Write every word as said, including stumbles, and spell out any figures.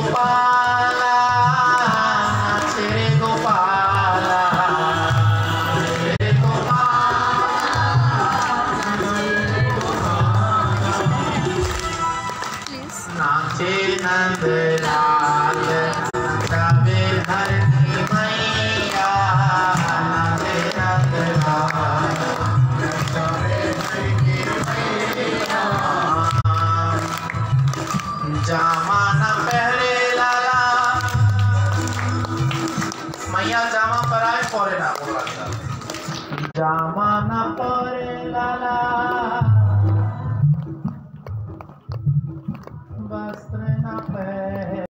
गोपाला नाचे रे गोपाला रे गोपाला नाचे नंदलाल गावे धरती मैया नाचे नंदलाल जामा न पहरे लाला मैया जामा पराए परे ना बोला जामा न परे लाला वस्त्र न पहरे